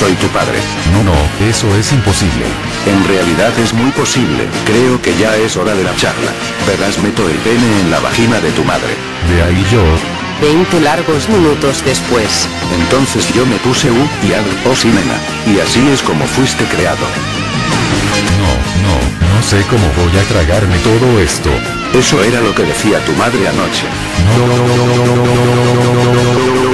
soy tu padre. No, no, eso es imposible. En realidad es muy posible. Creo que ya es hora de la charla. Verás, meto el pene en la vagina de tu madre. De ahí yo... 20 largos minutos después. Entonces yo me puse y nena. Y así es como fuiste creado. No sé cómo voy a tragarme todo esto. Eso era lo que decía tu madre anoche. No.